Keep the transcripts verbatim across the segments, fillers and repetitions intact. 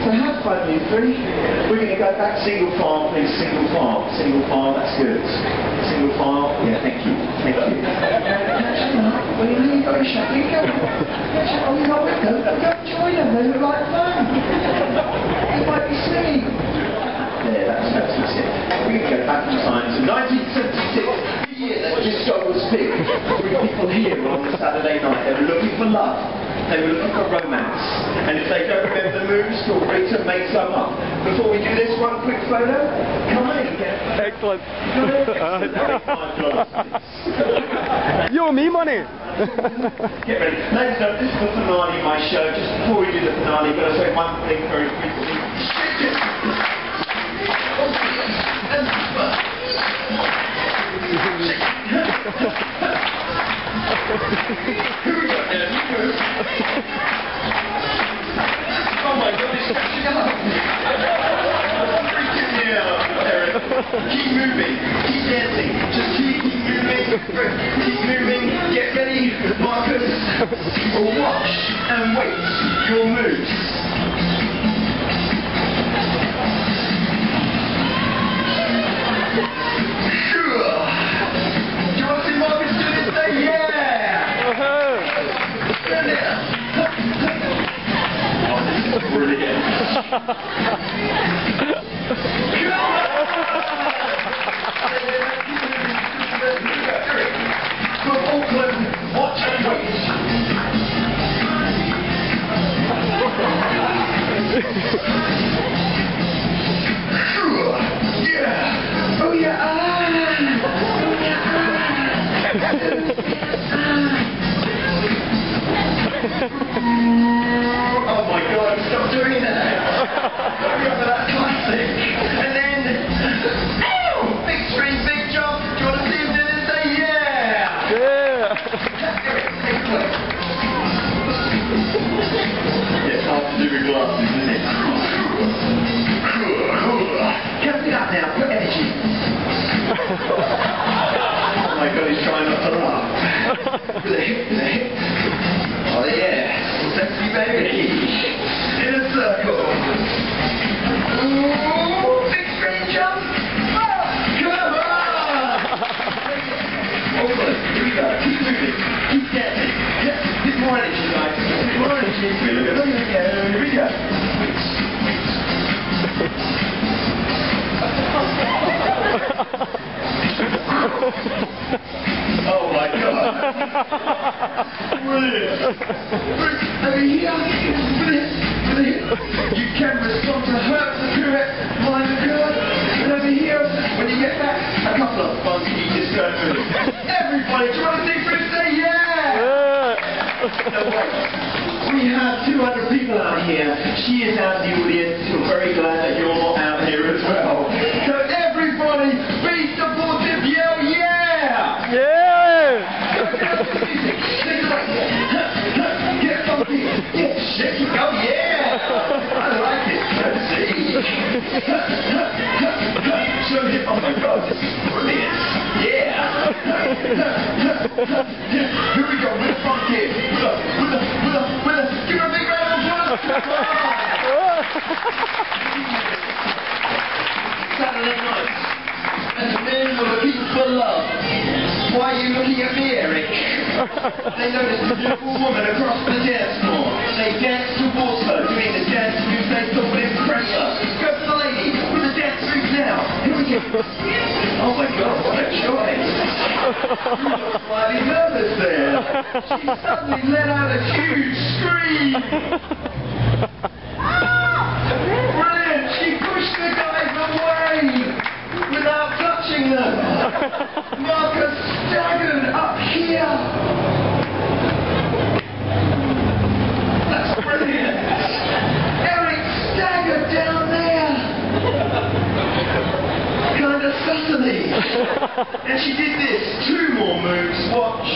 So have fun, you three. We're going to go back single file, please. Single file. Single file, that's good. Single file. Yeah, thank you. Thank you. Catch them up. Well, you know you've got to shut you go. Oh, you know what? Go, go, go join them. They look like fun. They might be singing. There, that's, that's what's it. We can go back in time to nineteen seventy-six, the year that Busker was big. Three people here on a Saturday night. They were looking for love. They were looking for romance. And if they don't remember the moves, feel free to make some up. Before we do this, one quick photo. Come on in, get a photo. Excellent. Excellent. You owe me money. Get ready. Ladies and gentlemen, this is the finale of my show. Just before we do the finale, I've got to say one thing very quickly. Oh my God, it's catching up. Freaking out, Eric. Keep moving, keep dancing, just keep, keep moving, keep moving, get ready, Marcus. Watch and wait your moves. Brilliant. From Auckland, watch and wait. Yeah. Oh yeah. Ah. Oh yeah. Ah. Oh my God, stop doing that. Remember that classic. And then, ow! Big screen, big jump. Do you want to see him do this? Say yeah! Yeah! It's hard to do with glasses, isn't it? Count it up now, put energy. Oh my God, he's trying not to laugh. With a hip, with a hip. Oh yeah. Sexy baby, in a circle. Ooh, big screen jump. Oh, come on! Oh, good. Here we go. Keep moving. Keep dancing. Yeah, a bit more energy, guys. A bit more energy. Here we go. Here we go. Oh my God. Brilliant. Over here. Brilliant. Brilliant. You can respond to her, the correct line of good. And over here, when you get back, a couple of funky disco moves. Everybody, do you want to see Frith say yeah? Yeah. No, wait. We have two hundred people out here. She is out in the audience. We're very glad that you're not out here as well. So everybody, be supportive. Yell yeah! Yeah! Get funky. Get shaky. Oh yeah! I like it. Let's see. Show him. Oh my God, this is brilliant. Yeah. Here we go. With the funky. With a, with a, with a, with a. Give her a big round of applause. Saturday night. And the men were looking for love. Why are you looking at me, Eric? They noticed a beautiful woman across the dance floor. They danced towards her, doing the dance moves they thought would impress her. Go for the lady, with the dance moves now. Here we go. Oh my God, what a choice. You look slightly nervous there. She suddenly let out a huge scream. Brilliant, she pushed the guys away without touching them. Marcus staggered up here. That's brilliant. Eric staggered down there. Kind of suddenly. And she did this. Two more moves. Watch.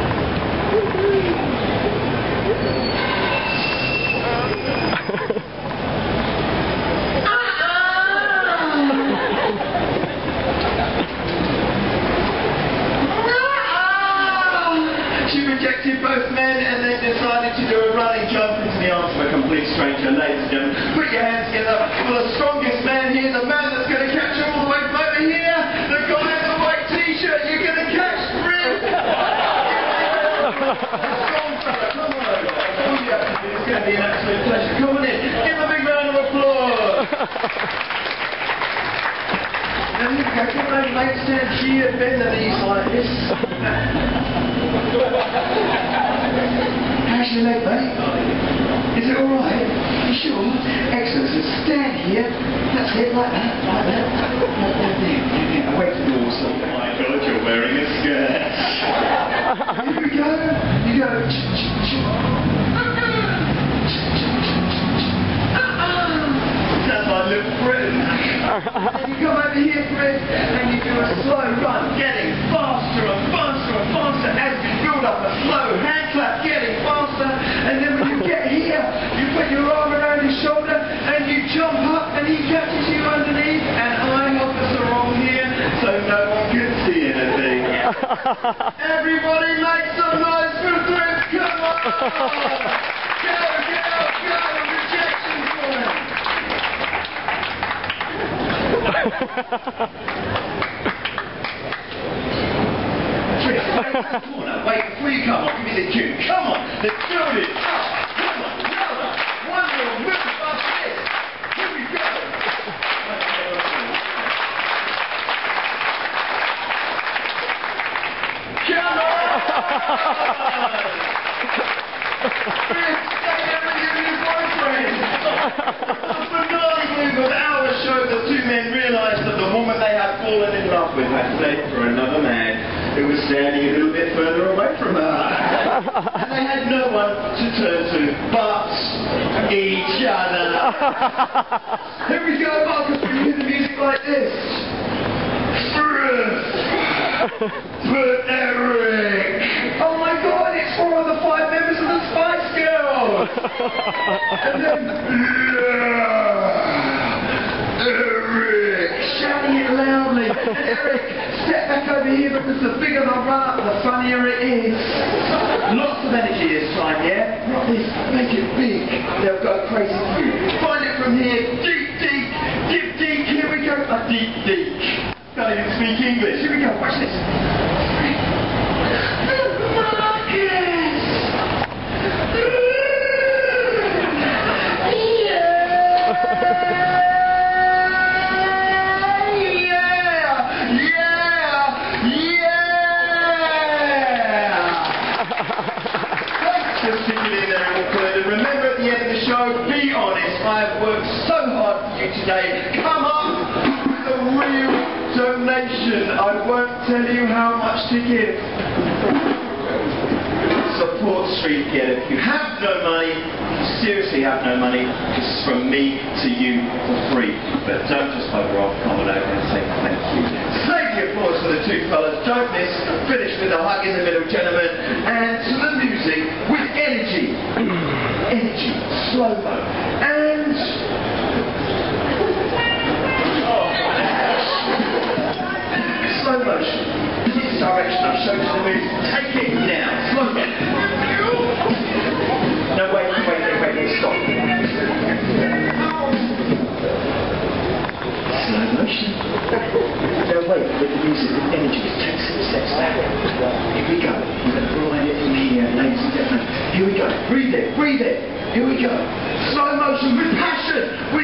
Rejected both men and then decided to do a running jump into the arms of a complete stranger. Ladies and gentlemen, your hands together for the strongest man here, the man that's going to catch you all the way from over here, the guy in the white t-shirt. You're going to catch Frith. Come on, it's going to be an absolute pleasure. Come on in. Give him a big round of applause. Now you go, come on, mate, stand here, bend the knees like this. How's your leg, mate? Is it alright? You sure? Excellent. So stand here. That's it, like that, like that. Like that, there, there. Away from the wall, so. Oh my God, you're wearing a skirt. Here we go. You go. Sounds like little Britain. And you come over here, Frith, and you do a slow run, getting faster and faster and faster as you build up a slow hand clap, getting faster. And then when you get here, you put your arm around his shoulder and you jump up and he catches you underneath. And I'm officer wrong here, so no one can see anything. Everybody make some noise for Frith. Come on! Go, go, go! Rejection for him. Frith, wait in the corner. Wait, before you come on, give me the cue. Come on, let's do this. Come on, another. One more move like this. Here we go. Come on! Frith, stay there with your new boyfriend. The finale move of our show, the two men realised that the woman they had fallen in love with had fled for another man who was standing a little bit further away from her. And they had no one to turn to but each other. Here we go, Busker, when you hear the music like this. Frith! But Eric! Oh my God, it's four of the five members of the Spice Girls! And then, yeah, Eric! Shouting it loudly. And Eric, step back over here because the bigger the run-up, the funnier it is. Lots of energy this time, yeah? Not this, make it big. They'll go crazy for you. Find it from here. Deep, deep, deep, deep. Here we go. A deep, deep. Can't even speak English. Here we go. Watch this. Remember at the end of the show, be honest, I have worked so hard for you today. Come up with a real donation. I won't tell you how much to give. Support Street Getter. If you have no money, you seriously have no money, this is from me to you for free. But don't just bugger off, come on over and say thank you. Thank you, applause for the two fellas. Don't miss, finish with a hug in the middle, gentlemen. And to the music with energy. Energy, slow-mo, and oh. Slow motion. This is the direction I've shown you the music. Take it down, slow mo. No, wait, wait, wait, wait, wait, stop. Slow motion. No, wait, with the music, with energy, take some steps back. Here we go. We're going to grind it in here, ladies and gentlemen. Here we go. Breathe it, breathe it. Here we go. Slow motion with passion.